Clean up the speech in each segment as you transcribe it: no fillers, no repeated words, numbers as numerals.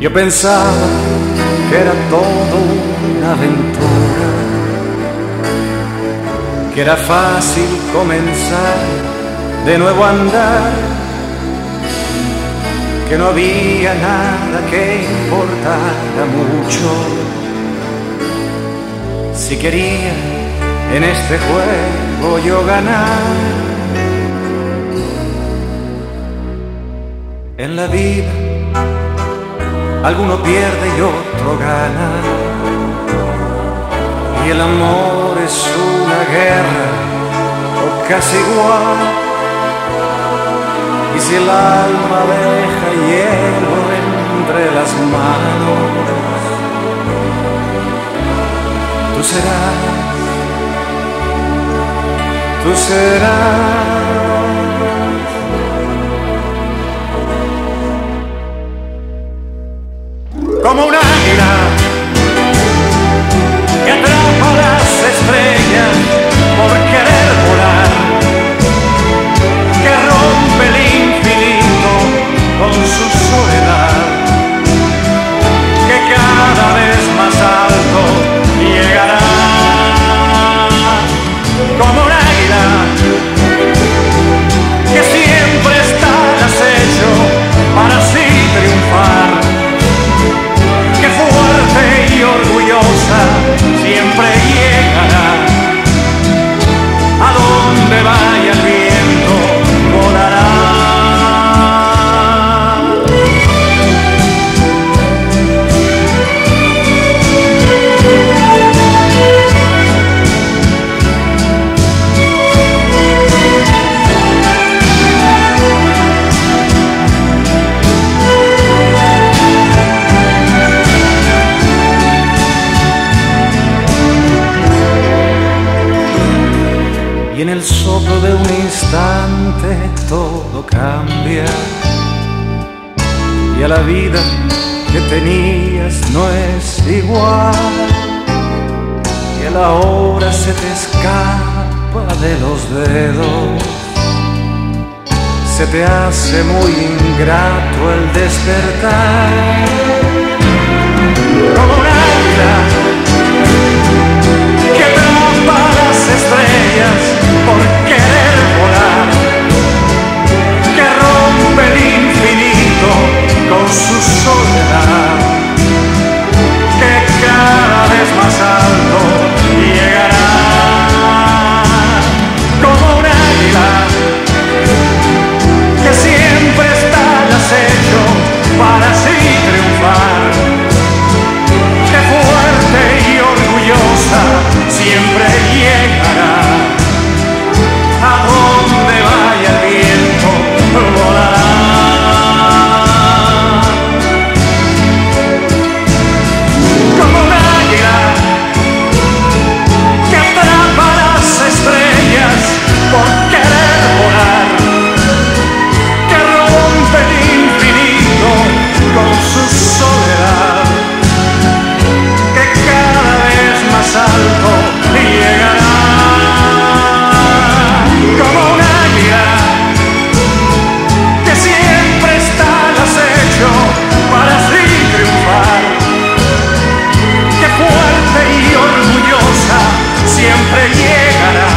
Yo pensaba que era todo una aventura, que era fácil comenzar de nuevo a andar, que no había nada que importara mucho. Si quería en este juego yo ganar, en la vida alguno pierde y otro gana, y el amor es una guerra o casi igual. Y si el alma deja hielo entre las manos, tú serás como un águila que atrapa las estrellas por querer volar, que rompe el infinito con su soledad, que cada vez más alto llegará. Como un águila que siempre está al acecho para así triunfar, que fuerte y orgullosa siempre llegará. A donde vaya el viento volará. Y en el soplo de un instante todo cambia, y a la vida que tenías no es igual, y a la hora se te escapa de los dedos, se te hace muy ingrato el despertar. Como un águila que atrapa las estrellas por querer volar, que rompe el infinito con su soledad, que cada vez más alto llegará. Como un águila que siempre está al acecho para así triunfar, que fuerte y orgullosa siempre llegará. A donde vaya el viento volará. Como un águila que atrapa las estrellas por querer volar, que rompe el infinito con su soledad, que cada vez más alto llegará. Como un águila que siempre está al acecho para así triunfar, que fuerte y orgullosa siempre llegará.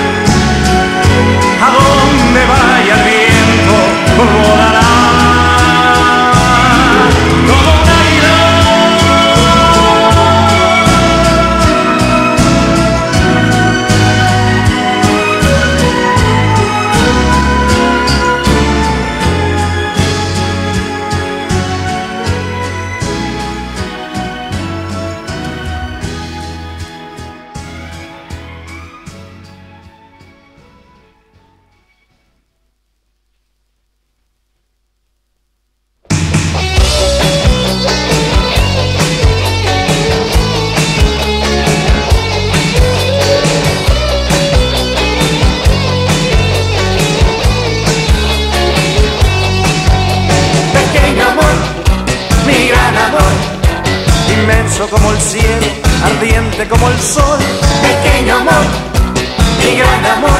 A donde vaya el viento volará. Como un águila. Como el cielo, ardiente como el sol. Pequeño amor, mi gran amor,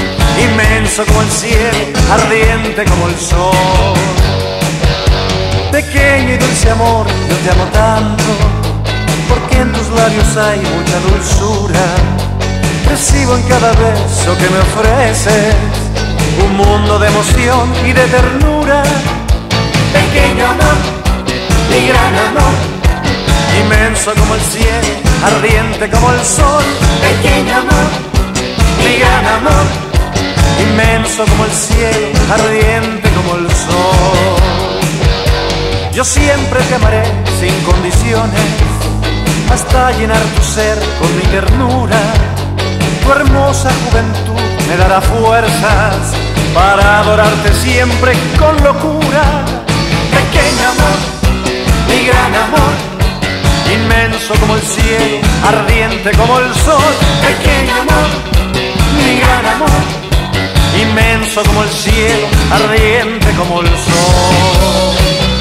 inmenso como el cielo, ardiente como el sol. Pequeño y dulce amor, yo te amo tanto, porque en tus labios hay mucha dulzura. Recibo en cada beso que me ofreces un mundo de emoción y de ternura. Pequeño amor, mi gran amor, inmenso como el cielo, ardiente como el sol. Pequeño amor, mi gran amor, inmenso como el cielo, ardiente como el sol. Yo siempre te amaré sin condiciones, hasta llenar tu ser con mi ternura. Tu hermosa juventud me dará fuerzas para adorarte siempre con locura. Pequeño amor, mi gran amor, inmenso como el cielo, ardiente como el sol. Pequeño amor, mi gran amor, inmenso como el cielo, ardiente como el sol.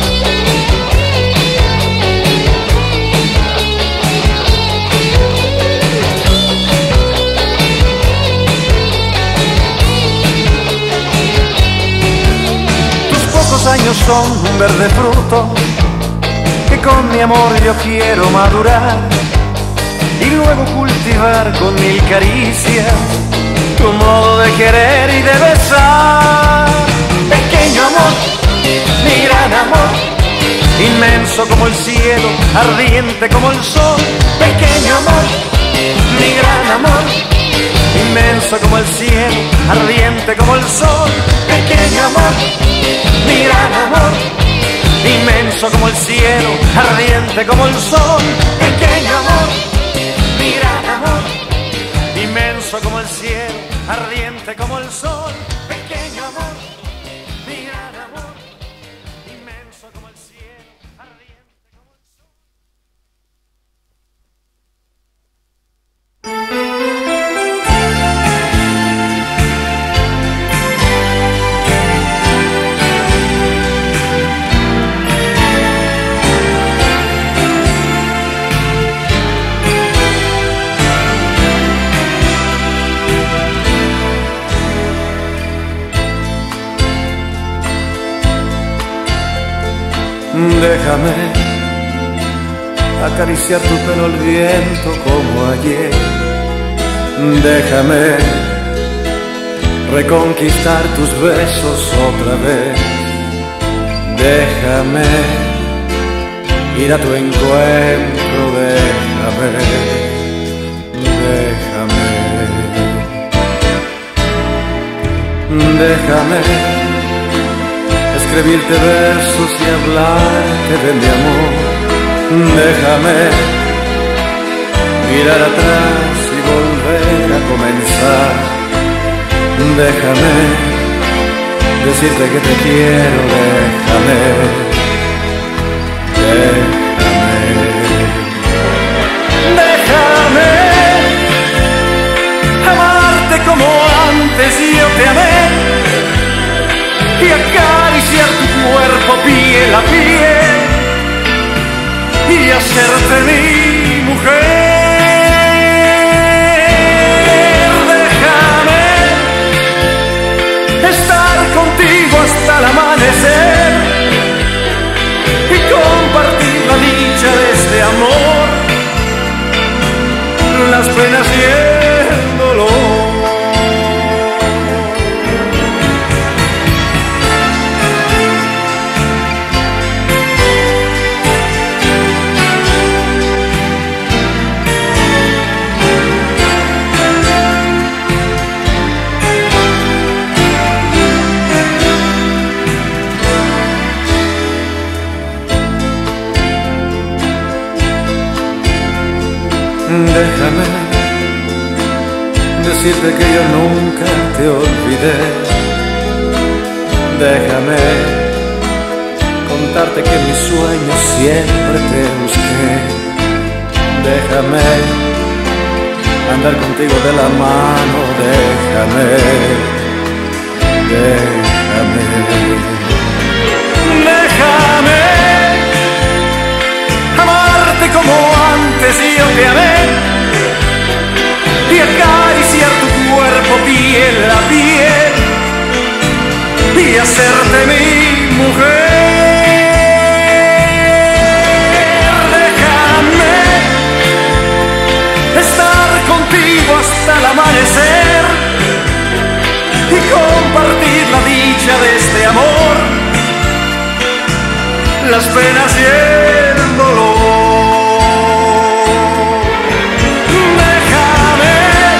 Años son un verde fruto que con mi amor yo quiero madurar y luego cultivar con mil caricias tu modo de querer y de besar. Pequeño amor, mi gran amor, inmenso como el cielo, ardiente como el sol. Pequeño amor, mi gran amor, inmenso como el cielo, ardiente como el sol. Pequeño amor, mi gran amor, inmenso como el cielo, ardiente como el sol. Pequeño amor, mi gran amor, inmenso como el cielo, ardiente como el sol. Pequeño amor, mi gran amor, inmenso como el cielo, ardiente como el sol. Déjame acariciar tu pelo al viento como ayer. Déjame reconquistar tus besos otra vez. Déjame ir a tu encuentro. Déjame escribirte versos y hablarte de mi amor. Déjame mirar atrás y volver a comenzar. Déjame decirte que te quiero. Déjame amarte como antes yo te amé y acariciar tu cuerpo piel a piel y hacerte mi mujer. Déjame estar contigo hasta el amanecer y compartir la dicha de este amor, las penas y el dolor. Déjame decirte que yo nunca te olvidé. Déjame contarte que en mis sueños siempre te busqué. Déjame andar contigo de la mano. Déjame amarte como antes yo te amé y acariciar tu cuerpo piel a piel y hacerte mi mujer. contigo hasta el amanecer y compartir la dicha de este amor, las penas y el dolor. Déjame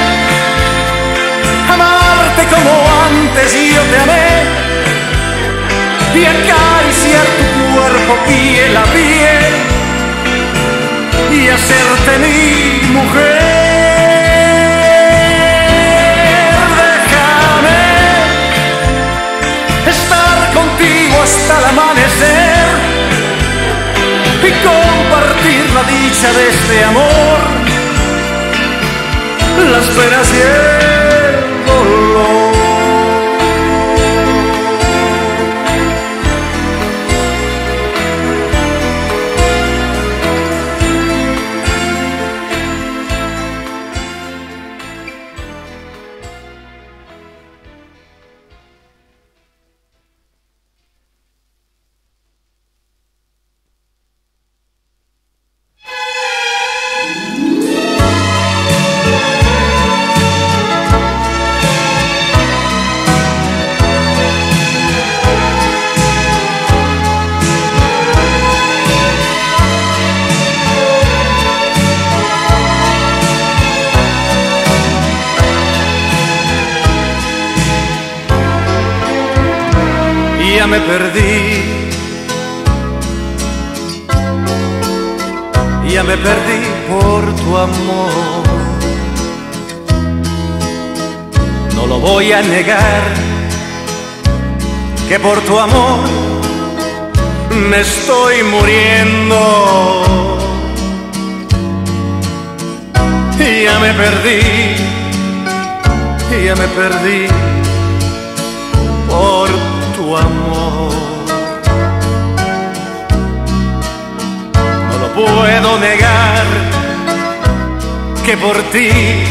amarte como antes yo te amé y acariciar tu cuerpo piel a piel y hacerte mi mujer. Déjame estar contigo hasta el amanecer y compartir la dicha de este amor, las penas y el dolor. Ya me perdí, ya me perdí por tu amor. No lo voy a negar, que por tu amor me estoy muriendo. Ya me perdí, ya me perdí por tu amor. No lo puedo negar, que por ti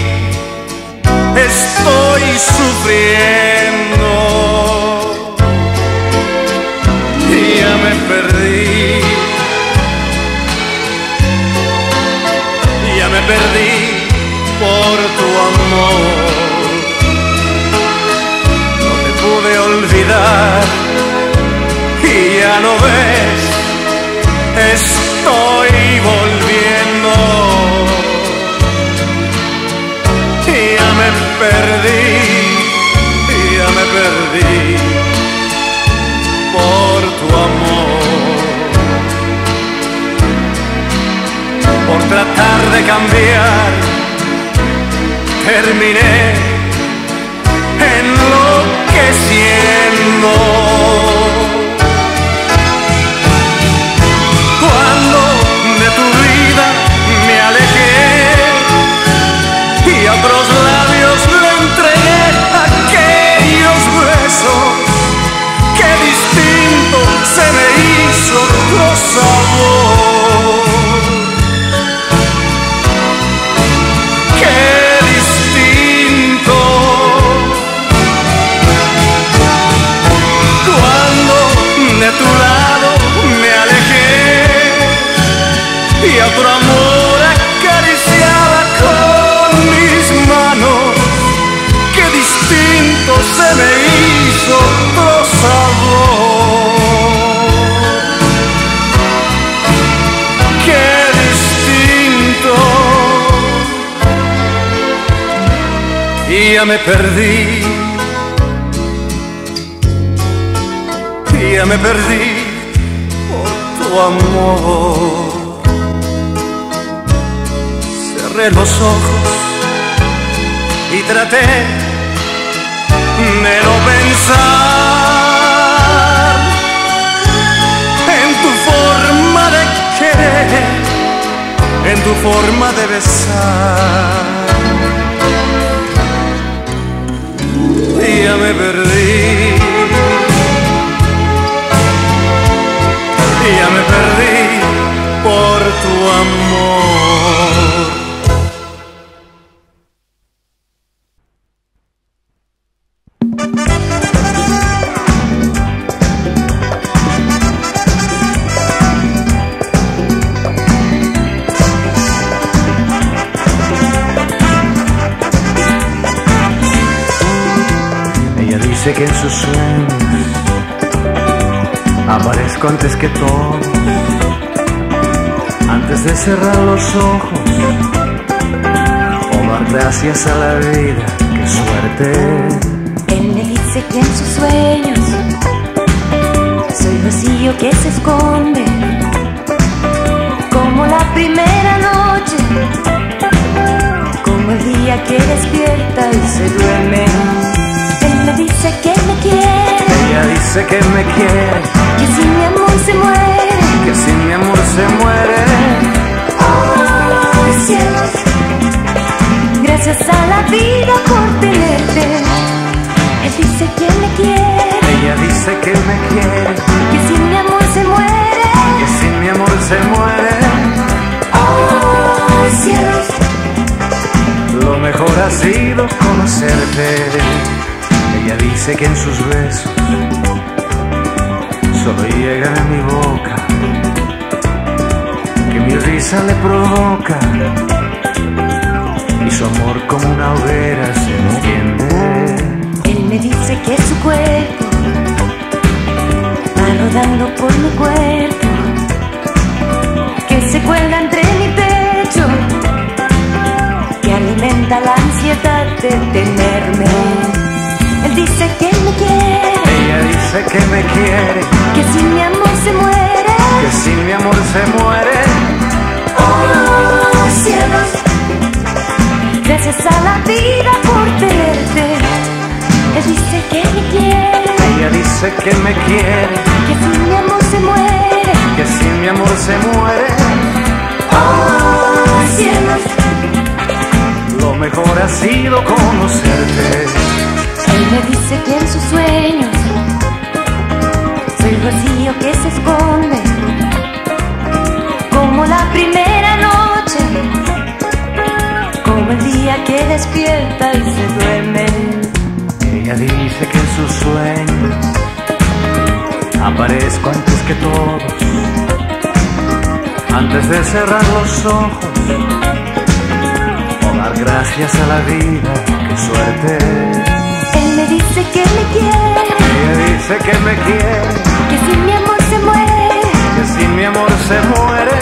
estoy sufriendo. Ya me perdí, ya me perdí por tu amor. Pude olvidar y ya lo ves, estoy volviendo. Ya me perdí, ya me perdí por tu amor. Por tratar de cambiar, terminé enloqueciendo. Cuando de tu vida me alejé y a otros labios le entregué aquellos besos, qué distinto se me hizo tu sabor. Qué distinto. De tu lado me alejé y a otro amor acariciaba con mis manos. Qué distinto se me hizo otro sabor. Qué distinto. Y ya me perdí, ya me perdí por tu amor. Cerré los ojos y traté de no pensar en tu forma de querer, en tu forma de besar. Y ya me perdí, ya me perdí por tu amor. dice que en sus sueños aparezco antes que todo, antes de cerrar los ojos o dar gracias a la vida. ¡Qué suerte! Él me dice que en sus sueños soy rocío que se esconde, como la primera noche, como el día que despierta y se duerme. Él me dice que me quiere, ella dice que me quiere, que si mi amor se muere, que si mi amor se muere. ¡Oh, cielos! Gracias a la vida por tenerte. Él dice que me quiere, ella dice que me quiere, que si mi amor se muere, que si mi amor se muere. ¡Oh, cielos! Lo mejor ha sido conocerte. Ella dice que en sus besos solo llegan a mi boca, que mi risa le provoca y su amor como una hoguera se enciende. Él me dice que su cuerpo va rodando por mi cuerpo, que se cuelga entre mi pecho, que alimenta la ansiedad de tenerme. Él dice que me quiere, ella dice que me quiere, que si mi amor se muere, que si mi amor se muere. ¡oh, cielos! Gracias a la vida por tenerte. Él dice que me quiere, Ella dice que me quiere, que si mi amor se muere, que si mi amor se muere. ¡oh, cielos! Lo mejor ha sido conocerte. Él me dice que en sus sueños soy rocío que se esconde, como la primera noche, como el día que despierta y se duerme. Ella dice que en sus sueños aparezco antes que todos, antes de cerrar los ojos o dar gracias a la vida. ¡Qué suerte! Él me dice que me quiere, Ella dice que me quiere, que si mi amor se muere, que si mi amor se muere.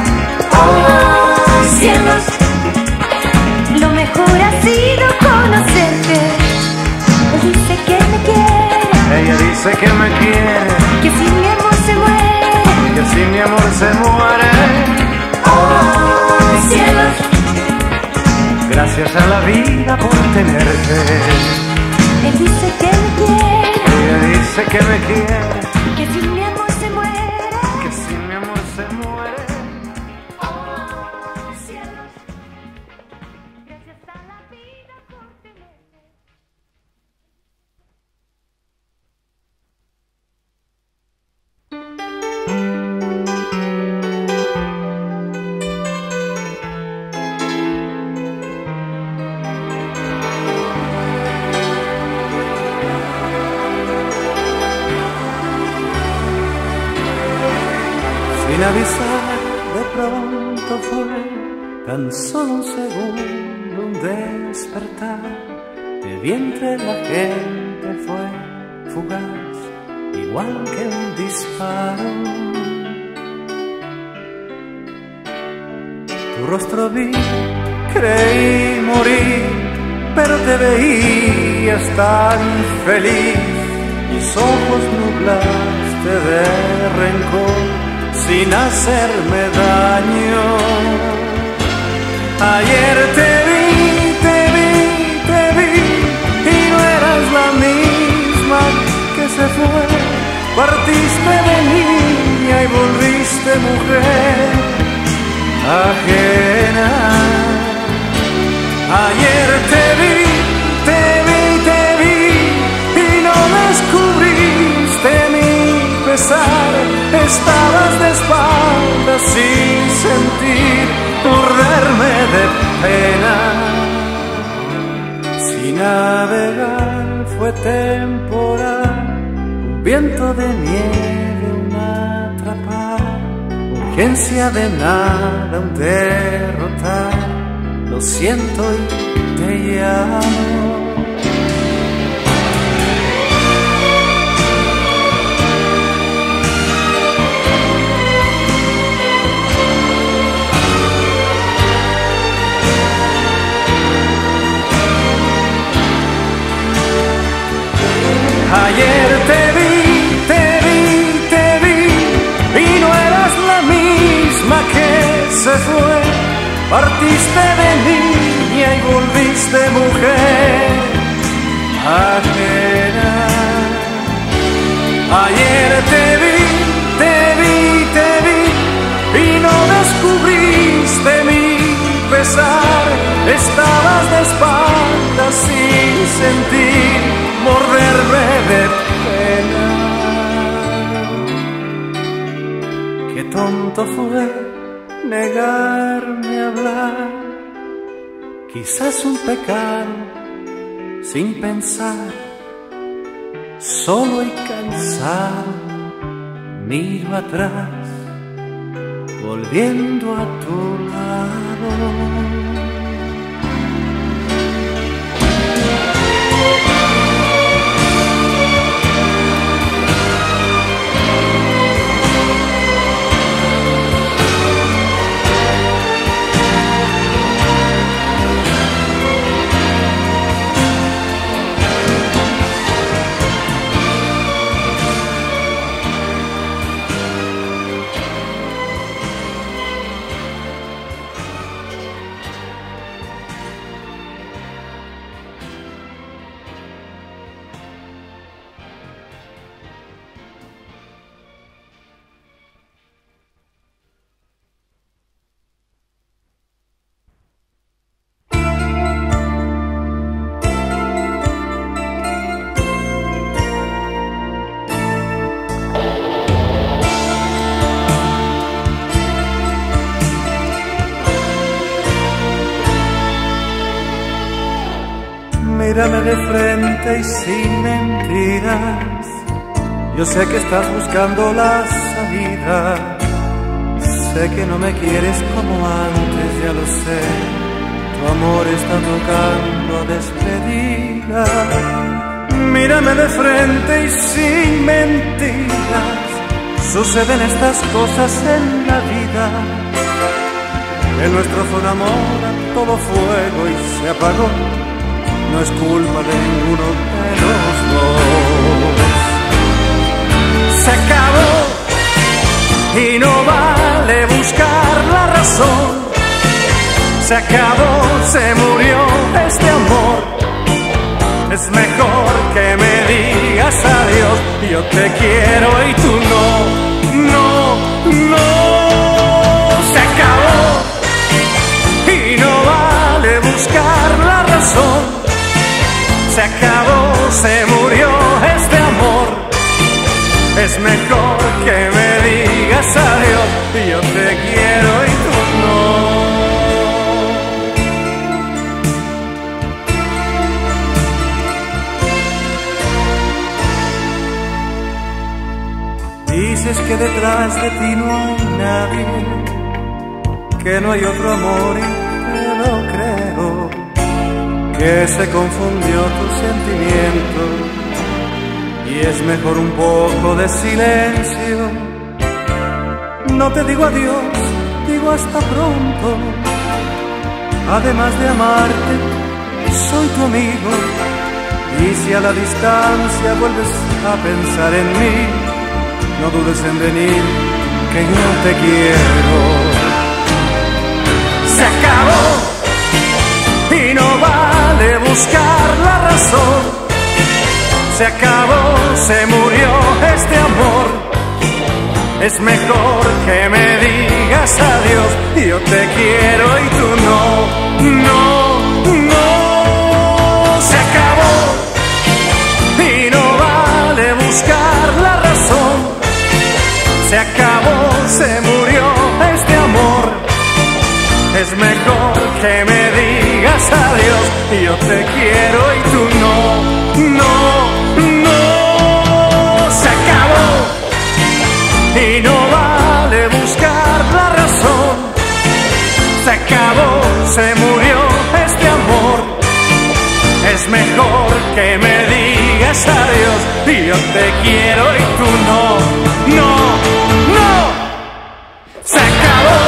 ¡oh, cielos! Lo mejor ha sido conocerte. Él dice que me quiere, Ella dice que me quiere, que si mi amor se muere, que si mi amor se muere. ¡oh, cielos! Gracias a la vida por tenerte. Él dice que me quiere, Ella dice que me quiere, que si mi amor se muere, que si mi amor se muere. ¡oh, cielos! Gracias a la vida por tenerte. Sin avisar, de pronto fue tan solo un segundo, un despertar. De vientre la gente fue fugaz, igual que un disparo. Tu rostro vi, creí morir, pero te veías tan feliz. Mis ojos nublaste de rencor sin hacerme daño. Ayer te vi y no eras la misma que se fue. Partiste de niña y volviste mujer ajena. Ayer te vi y no descubriste mi pesar. Estabas de espaldas sin sentir, morderme de pena. Si navegar fue temporal, un viento de nieve, un atrapar, urgencia de nada, un derrotar. Lo siento y te llamo. se fue, partiste de niña y volviste mujer ajena. Ayer te vi y no descubriste mi pesar. Estabas de espaldas sin sentir, morderme de pena. Qué tonto fue negarme a hablar, quizás un pecado sin pensar. Solo y cansado miro atrás, volviendo a tu lado. Mírame de frente y sin mentiras. Yo sé que estás buscando la salida. Sé que no me quieres como antes, ya lo sé. Tu amor está tocando a despedida. Mírame de frente y sin mentiras. Suceden estas cosas en la vida. El nuestro fue un amor a todo fuego y se apagó. No es culpa de ninguno de los dos. Se acabó y no vale buscar la razón. Se acabó, se murió este amor. Es mejor que me digas adiós. Yo te quiero y tú no, no, no. Se acabó y no vale buscar la razón. Se acabó, se murió este amor. Es mejor que me digas adiós. Yo te quiero y tú no. Dices que detrás de ti no hay nadie, que no hay otro amor y te lo creo. Que se confundió tu sentimiento y es mejor un poco de silencio. No te digo adiós, digo hasta pronto. Además de amarte, soy tu amigo. Y si a la distancia vuelves a pensar en mí, no dudes en venir, que yo te quiero. Se acabó y no vale buscar la razón. Se acabó, se murió este amor. Es mejor que me digas adiós. Yo te quiero y tú no, no, no. Se acabó y no vale buscar la razón. Se acabó, se murió este amor. Es mejor que me digas adiós. Yo te quiero y tú no, no, no. Se acabó y no vale buscar la razón. Se acabó, se murió este amor. Es mejor que me digas adiós. Yo te quiero y tú no, no, no. Se acabó.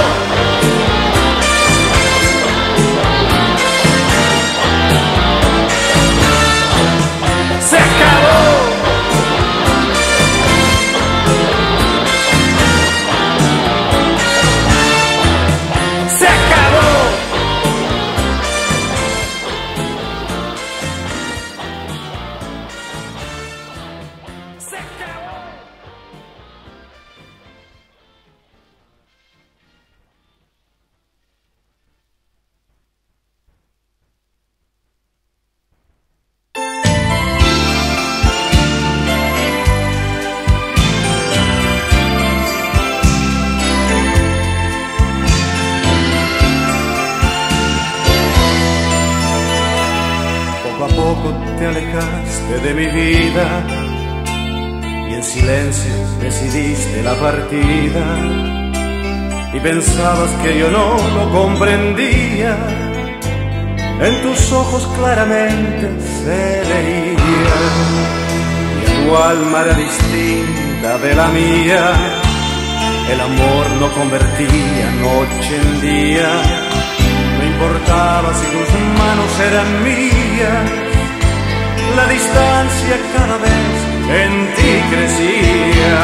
poco te alejaste de mi vida y en silencio decidiste la partida y pensabas que yo no lo comprendía. En tus ojos claramente se leía y tu alma era distinta de la mía. El amor no convertía noche en día. No importaba si tus manos eran mías. La distancia cada vez en ti crecía.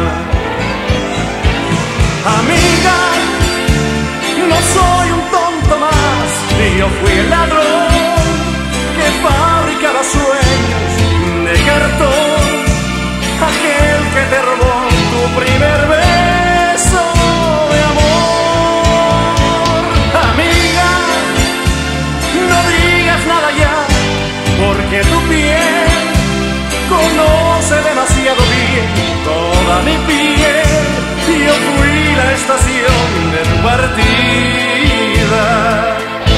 Amiga, no soy un tonto más. Yo fui el ladrón que fabricaba sueños de cartón. Aquel que te robó tu primer beso de amor. Amiga, no digas nada ya, porque tu piel conoce demasiado bien toda mi piel. Yo fui la estación de tu partida.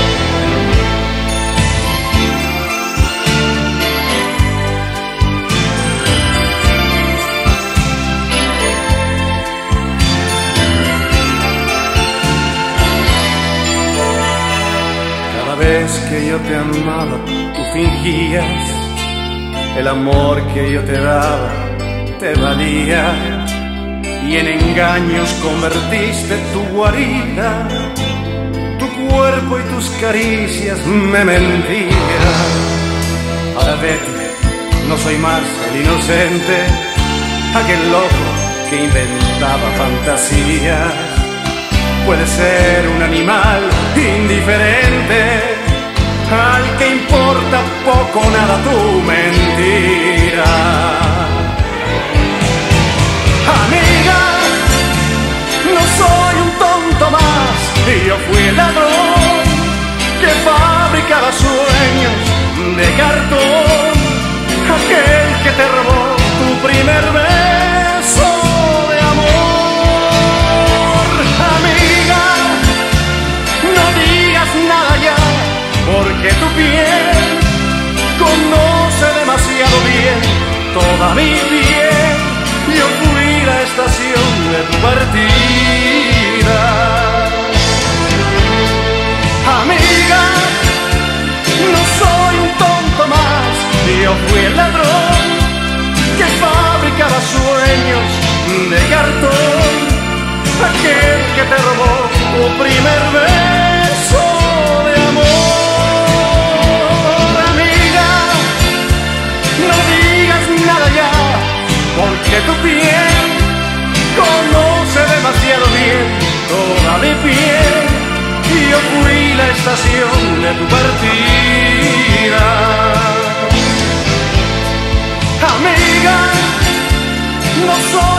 Cada vez que yo te amaba, tú fingías. El amor que yo te daba te valía. Y en engaños convertiste tu guarida. Tu cuerpo y tus caricias me mentían. Ahora vete, no soy más el inocente, aquel loco que inventaba fantasías. Puede ser un animal indiferente, al que importa poco o nada tu mentira. Amiga, no soy un tonto más, y yo fui el ladrón que fabricaba sueños de cartón. Aquel que te robó tu primer beso de amor. Amiga, no digas nada ya, porque tu piel conoce demasiado bien toda mi piel. Yo fui la estación de tu partida. Amiga, no soy un tonto más, yo fui el ladrón que fabricaba sueños de cartón. Aquel que te robó tu primer beso de amor. Amiga, no digas nada ya, porque tu piel conoce demasiado bien toda mi piel. Y yo fui la estación de tu partida. Amiga, no soy